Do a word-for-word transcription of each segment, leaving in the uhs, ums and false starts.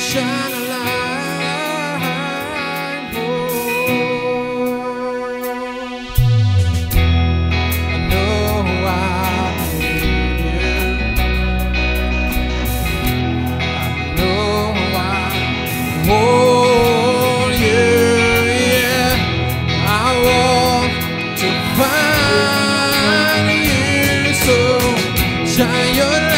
shine a light. Oh, I know I need you. I know I want you. Yeah, I want to find you. So shine your light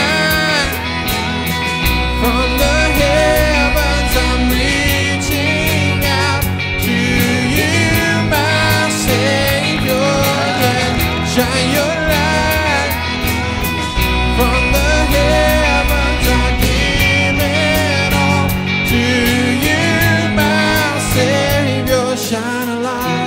from the heavens. I'm reaching out to you, my Savior. Yeah, shine your light from the heavens. I give it all to you, my Savior. Shine a light.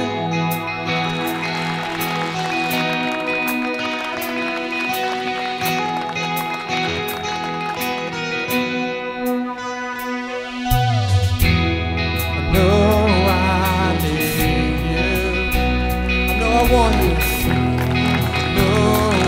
I want you. No, I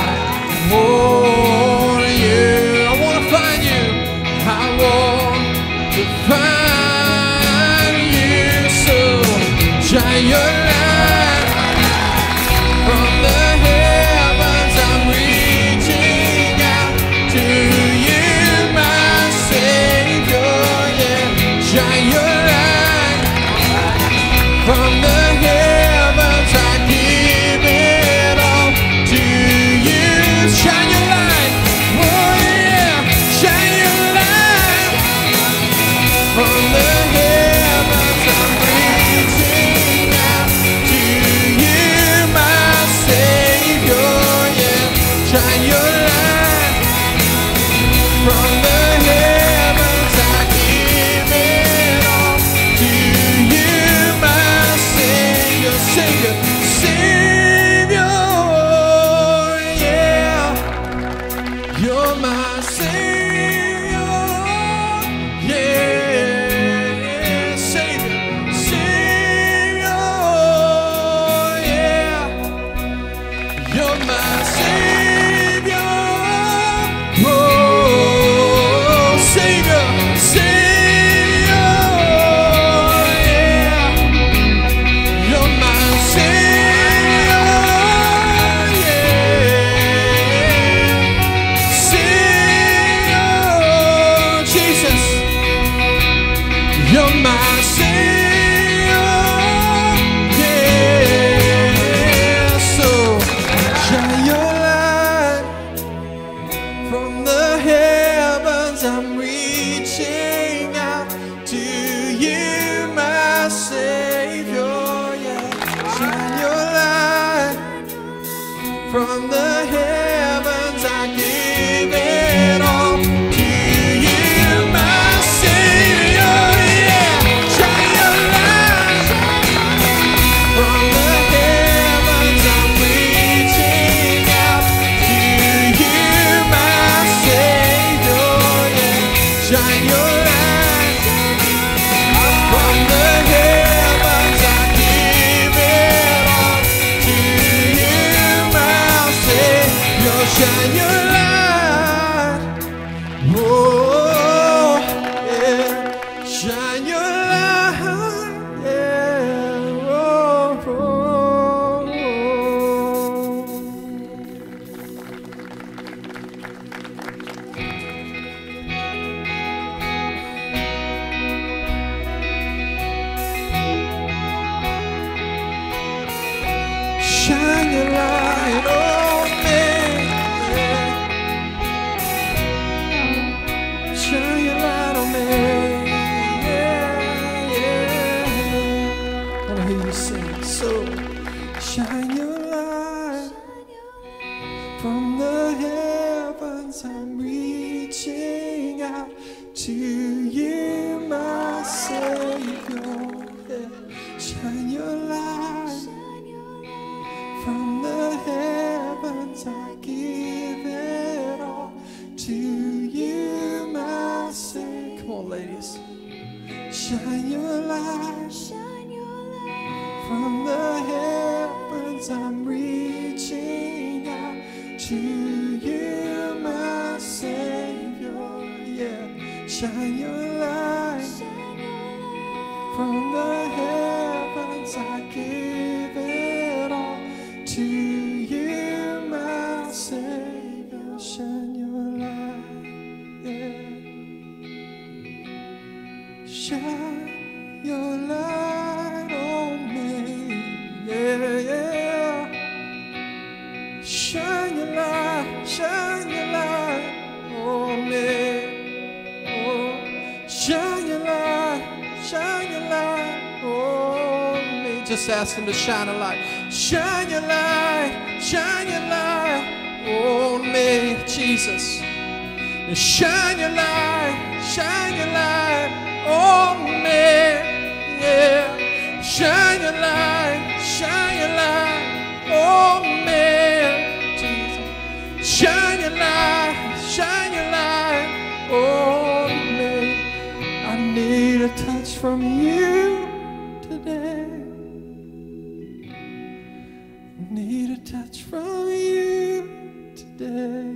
want you. I want to find you. I want to find you. So shine your light from the heavens. I'm reaching out to you, my Savior. Yeah, shine your light from the heavens. I give it all to you. Shine your light. Oh yeah, shine your light from the heavens. I'm reaching out to you, my Savior. Yeah, shine your light from the heavens. I give it all to you, my Savior. Savior, Savior, yeah, you're my Savior, yeah, Savior, Savior, yeah, you're my Savior, oh, Savior, Savior, yeah, you're my Savior, yeah, Savior, Jesus, you're my Savior, yeah. So shine your light from the heavens. I'm reaching out to you, my Savior. Yeah, shine your light from the heavens. I give it all to you, my Savior. Yeah, shine your light from the heavens. I'm reaching out to you, my Savior. Yeah, shine your light from the heavens. I give it all to you, my Savior. Shine your light. Oh, yeah. Shine your light. Yeah. Oh, oh, oh. Shine your light on me. Yeah. Shine your light on me. Yeah, yeah. I want to hear you sing. So shine your light from the heavens. I'm reaching out to you, my Savior. Yeah. Shine your light from the heavens. I give it all to you, my Savior. Come on, ladies. Shine your light from the heavens. I'm reaching out to you, my Savior. Yeah, shine your light. From the heavens I give it all to you, my Savior. Shine your light, yeah. Shine your light on me, yeah, yeah. Shine your light, shine your light on me. Oh, shine your light, shine your light on me. Just ask him to shine a light. Shine your light, shine your light on me, Jesus. Shine your light, shine your light on me, yeah. Shine your light, shine your light on me, Jesus. Shine your light, shine your light on me. I need a touch from you today. I need a touch from you today.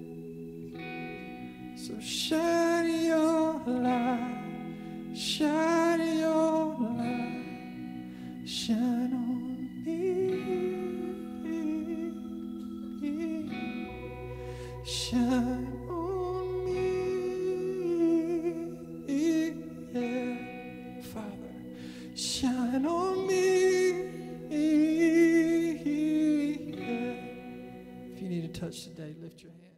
So shine your light, shine your light, shine on me, shine on me, yeah. Father, shine on me, yeah. If you need a touch today, lift your hand.